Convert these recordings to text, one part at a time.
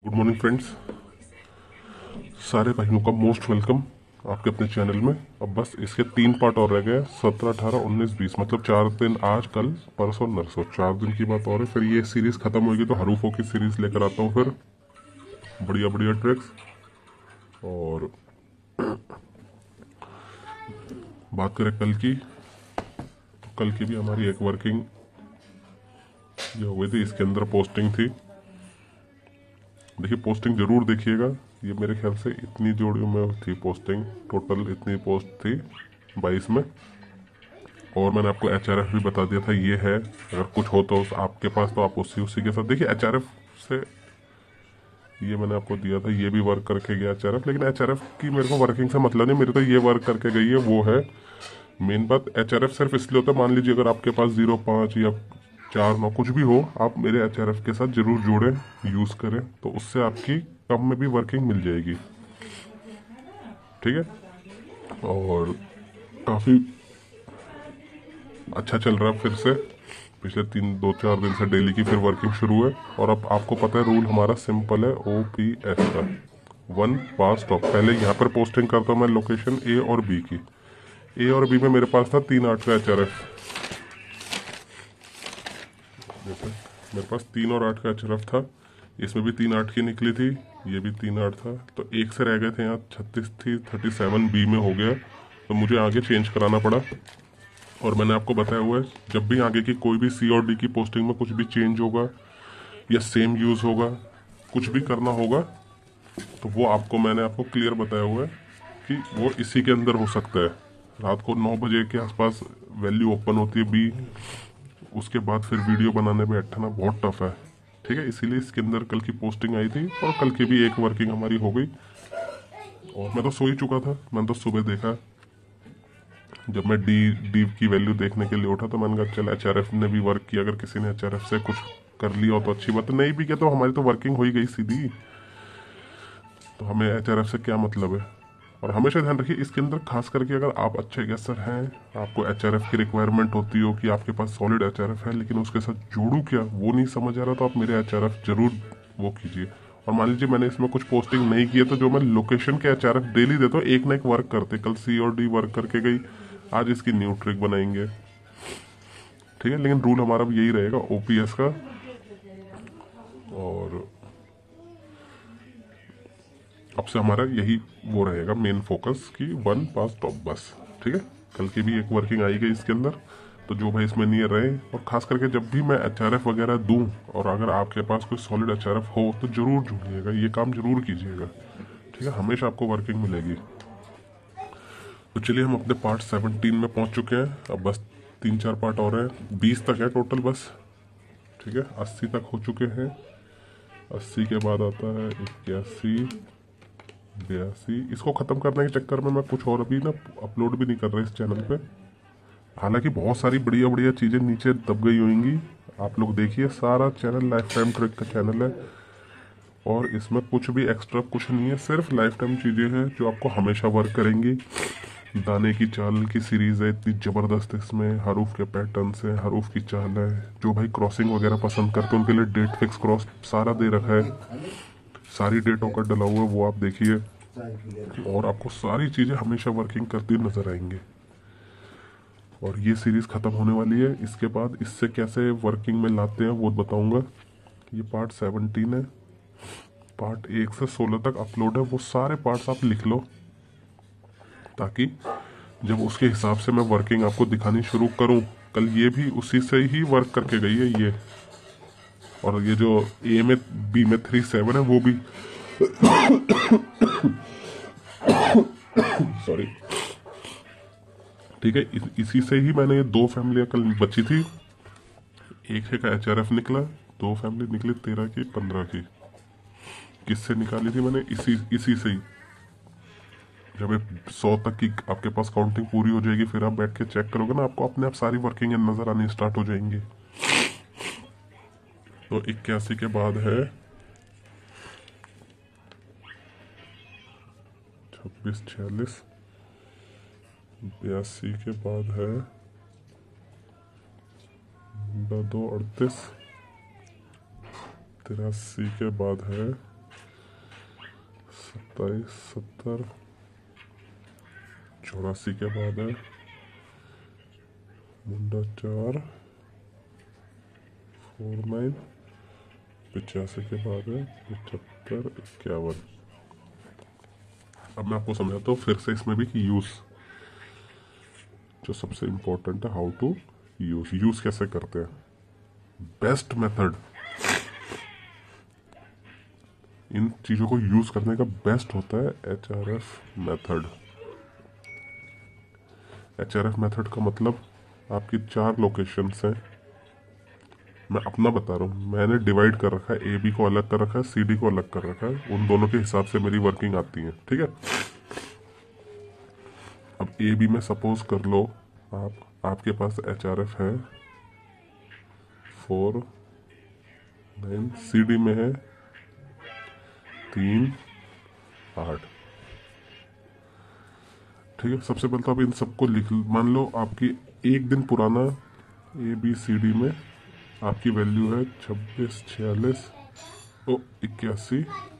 Good morning friends, सारे भाइयों का मोस्ट वेलकम आपके अपने चैनल में। अब बस इसके 3 पार्ट और रह गए, 17, 18, 19, 20, मतलब 4 दिन, आज, कल, परसों, नरसों, 4 दिन की बात और है। फिर ये सीरीज खत्म होगी तो हरूफों की सीरीज लेकर आता हूँ फिर, बढ़िया बढ़िया ट्रिक्स। और बात करें कल की, तो कल की भी हमारी एक वर्किंग जो हुई थी, इसके अंदर पोस्टिंग थी। देखिए, पोस्टिंग जरूर देखिएगा। ये मेरे ख्याल से इतनी जोड़ियों में थी पोस्टिंग, टोटल इतनी पोस्ट थी 22 में। और मैंने आपको HRF भी बता दिया था, ये है। अगर कुछ हो तो आपके पास, तो आप उसी के साथ देखिए। HRF से ये मैंने आपको दिया था, ये भी वर्क करके गया HRF, लेकिन HRF की मेरे को वर्किंग से मतलब नहीं, मेरे तो ये वर्क करके गई है, वो है मेन बात। HRF सिर्फ इसलिए होता है, मान लीजिए अगर आपके पास 0.5 या 4.9 कुछ भी हो, आप मेरे HRF के साथ जरूर जोड़ें, यूज़ करें, तो उससे आपकी कम में भी वर्किंग मिल जाएगी। ठीक है। और काफ़ी अच्छा चल रहा है फिर से। पिछले 2-4 दिन से डेली की फिर वर्किंग शुरू है। और अब आपको पता है रूल हमारा सिंपल है, OPS का, 1 पास स्टॉप। पहले यहाँ पर पोस्टिंग करता हूँ मैं लोकेशन A और B की। A और B में मेरे पास था 3-8 का HRF। मेरे पास 3 और 8 का HRF था। इसमें भी 3-8 की निकली थी, ये भी 3-8 था, तो एक से रह गए थे। यहाँ 36 थी, 37 B में हो गया, तो मुझे आगे चेंज कराना पड़ा। और मैंने आपको बताया हुआ है, जब भी आगे की कोई भी C और D की पोस्टिंग में कुछ भी चेंज होगा या सेम यूज़ होगा, कुछ भी करना होगा, तो वो मैंने आपको क्लियर बताया हुआ है कि वो इसी के अंदर हो सकता है। रात को 9 बजे के आसपास वैल्यू ओपन होती है B, उसके बाद फिर वीडियो बनाने में बैठना बहुत टफ है। ठीक है, इसीलिए इसके अंदर कल की पोस्टिंग आई थी, और कल की भी एक वर्किंग हमारी हो गई। और मैं तो सो ही चुका था, मैंने तो सुबह देखा। जब मैं डी की वैल्यू देखने के लिए उठा, तो मैंने कहा चल HRF ने भी वर्क किया, अगर किसी ने HRF से कुछ कर लिया हो तो अच्छी बात है, नहीं भी किया तो हमारी तो वर्किंग हो ही गई सीधी, तो हमें HRF से क्या मतलब है। और हमेशा ध्यान रखिए, इसके अंदर खास करके अगर आप अच्छे गेसर हैं, आपको HRF की रिक्वायरमेंट होती हो कि आपके पास सॉलिड HRF है, लेकिन उसके साथ जोड़ू क्या वो नहीं समझ आ रहा, तो आप मेरे HRF जरूर वो कीजिए। और मान लीजिए मैंने इसमें कुछ पोस्टिंग नहीं की है, तो जो मैं लोकेशन के HRF डेली देता हूँ, एक ना एक वर्क करते। कल C और D वर्क करके गई, आज इसकी न्यू ट्रिक बनाएंगे। ठीक है, लेकिन रूल हमारा भी यही रहेगा, OPS का। और अब से हमारा यही वो रहेगा मेन फोकस कि 1 पास टॉप बस। ठीक है, कल की भी एक वर्किंग आई गई इसके अंदर, तो जो भाई इसमें नियर रहे। और खास करके जब भी मैं HRF वगैरह दूं, और अगर आपके पास कोई सॉलिड HRF हो, तो जरूर जुड़िएगा, ये काम जरूर कीजिएगा। ठीक है, हमेशा आपको वर्किंग मिलेगी। तो चलिए, हम अपने पार्ट 17 में पहुंच चुके हैं। अब बस 3-4 पार्ट और हैं, 20 तक है टोटल बस। ठीक है, 80 तक हो चुके हैं। 80 के बाद आता है 81, 82। इसको ख़त्म करने के चक्कर में मैं कुछ और अभी ना अपलोड भी नहीं कर रहा इस चैनल पे। हालांकि बहुत सारी बढ़िया बढ़िया चीज़ें नीचे दब गई होंगी, आप लोग देखिए। सारा चैनल लाइफ टाइम ट्रिक का चैनल है, और इसमें कुछ भी एक्स्ट्रा कुछ नहीं है, सिर्फ लाइफ टाइम चीज़ें हैं जो आपको हमेशा वर्क करेंगी। दाने की चाल की सीरीज़ है इतनी ज़बरदस्त, इसमें हरूफ के पैटर्न से हरूफ की चाल है। जो भाई क्रॉसिंग वगैरह पसंद करते हैं उनके लिए डेट फिक्स क्रॉस सारा दे रखा है, सारी डेटों का डला हुआ है, वो आप देखिए। और आपको सारी चीज़ें हमेशा वर्किंग करती नजर आएंगी। और ये सीरीज़ ख़त्म होने वाली है, इसके बाद इससे कैसे वर्किंग में लाते हैं वो बताऊंगा। ये पार्ट 17 है, पार्ट 1 से 16 तक अपलोड है, वो सारे पार्ट्स आप लिख लो, ताकि जब उसके हिसाब से मैं वर्किंग आपको दिखानी शुरू करूं। कल ये भी उसी से ही वर्क करके गई है ये। और ये जो A में B में 3-7 है, वो भी सॉरी। ठीक है, इसी से ही मैंने ये 2 फैमिलियां कल बची थी, एक है का HRF निकला, 2 फैमिली निकली 13 की 15 की। किससे निकाली थी मैंने? इसी इसी से ही। जब ये 100 तक की आपके पास काउंटिंग पूरी हो जाएगी, फिर आप बैठ के चेक करोगे ना, आपको अपने आप सारी वर्किंग नजर आनी स्टार्ट हो जाएंगी। तो 81 के बाद है 26, 46, 82 के बाद है 2, 38, 83 के बाद है 27 70 84 के बाद है मुंडा 4 49 85 के बाद है 75 51। अब मैं आपको समझाता हूँ फिर से इसमें भी कि यूज जो सबसे इंपॉर्टेंट है, हाउ टू यूज कैसे करते हैं। बेस्ट मेथड, इन चीजों को यूज करने का बेस्ट होता है HRF मेथड। HRF मेथड का मतलब आपकी 4 लोकेशंस हैं। मैं अपना बता रहा हूँ, मैंने डिवाइड कर रखा है, AB को अलग कर रखा है, CD को अलग कर रखा है, उन दोनों के हिसाब से मेरी वर्किंग आती है, ठीक है। अब AB में सपोज कर लो आपके पास HRF है 4 9, CD में है 3 8, ठीक है। सबसे पहले तो आप इन सबको लिख, मान लो आपकी एक दिन पुराना ABCD में आपकी वैल्यू है 26 46 81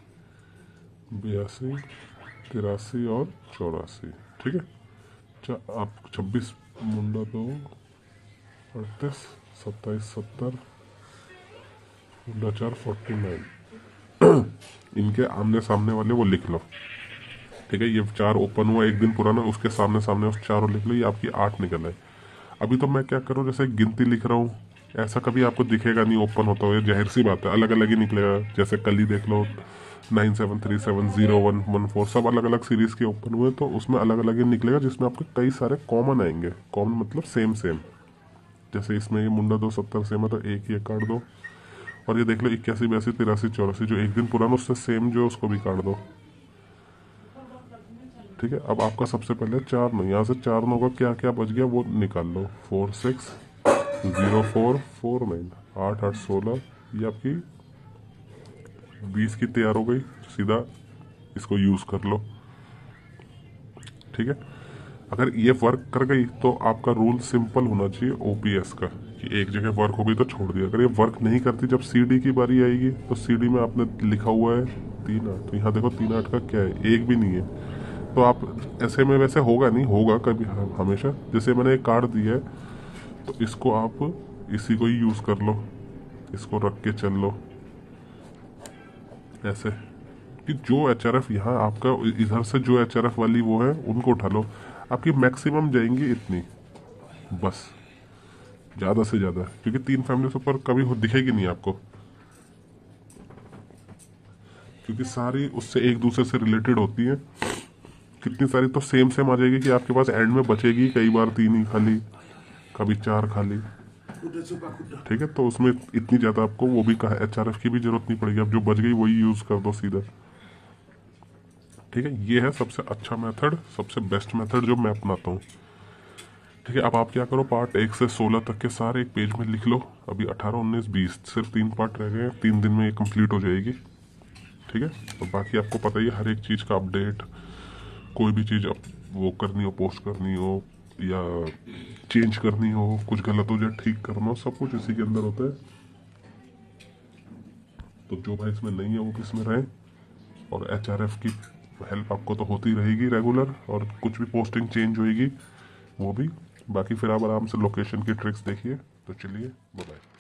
82 83 और 84, ठीक है। आप 26 मुंडा 2 38 27 70 मुंडा 4 49 इनके आमने सामने वाले वो लिख लो, ठीक है। ये 4 ओपन हुआ एक दिन पुराना, उसके सामने सामने उस 4 लिख लो, ये आपकी 8 निकल है। अभी तो मैं क्या करूँ, जैसे गिनती लिख रहा हूँ, ऐसा कभी आपको दिखेगा नहीं ओपन होता हुआ, जाहिर सी बात है अलग अलग ही निकलेगा। जैसे कल ही देख लो 97370114 सब अलग अलग सीरीज के ओपन हुए, तो उसमें अलग अलग ही निकलेगा, जिसमें आपके कई सारे कॉमन आएंगे। कॉमन मतलब सेम सेम, जैसे इसमें ये मुंडा 2 70 सेम है तो एक ये काट दो, और ये देख लो 81 82 83 84 जो एक दिन पुराना उससे सेम जो उसको भी काट दो, ठीक है। अब आपका सबसे पहले 4 9, यहाँ से 4 9 का क्या क्या बच गया वो निकाल लो। 4 6 0 4 4 9 8 8 16, ये आपकी 20 की तैयार हो गई। सीधा इसको यूज कर लो, ठीक है। अगर ये वर्क कर गई तो आपका रूल सिंपल होना चाहिए OPS का, कि एक जगह वर्क हो गई तो छोड़ दिया। अगर ये वर्क नहीं करती, जब CD की बारी आएगी तो CD में आपने लिखा हुआ है 3 8, तो यहाँ देखो 3 8 का क्या है, एक भी नहीं है। तो आप ऐसे में, वैसे होगा नहीं, होगा कभी हमेशा, जैसे मैंने एक कार्ड दिया है तो इसको आप इसी को ही यूज कर लो, इसको रख के चल लो ऐसे, कि जो HRF यहाँ आपका इधर से जो HRF वाली वो है उनको उठा लो। आपकी मैक्सिमम जाएंगी इतनी बस, ज्यादा से ज्यादा, क्योंकि 3 फैमिली से ऊपर कभी दिखेगी नहीं आपको, क्योंकि सारी उससे एक दूसरे से रिलेटेड होती है। कितनी सारी तो सेम सेम आ जाएगी कि आपके पास एंड में बचेगी कई बार 3 ही खाली, कभी 4 खाली, ठीक है। तो उसमें इतनी ज्यादा आपको वो भी कहा HRF की भी जरूरत नहीं पड़ेगी, अब जो बच गई वही यूज कर दो सीधा, ठीक है। ये है सबसे अच्छा मेथड, सबसे बेस्ट मेथड जो मैं अपनाता हूँ, ठीक है। अब आप क्या करो, पार्ट 1 से 16 तक के सारे एक पेज में लिख लो। अभी 18 19 20 सिर्फ 3 पार्ट रह गए, 3 दिन में ये कंप्लीट हो जाएगी, ठीक है। और बाकी आपको पता ही है हर एक चीज़ का अपडेट, कोई भी चीज़ वो करनी हो, पोस्ट करनी हो या चेंज करनी हो, कुछ गलत हो जाए ठीक करना हो, सब कुछ इसी के अंदर होता है। तो जो भाई इसमें नहीं है वो किस में रहे, और HRF की हेल्प आपको तो होती रहेगी रेगुलर, और कुछ भी पोस्टिंग चेंज होएगी वो भी। बाकी फिर आप आराम से लोकेशन की ट्रिक्स देखिए। तो चलिए, बाय बाय।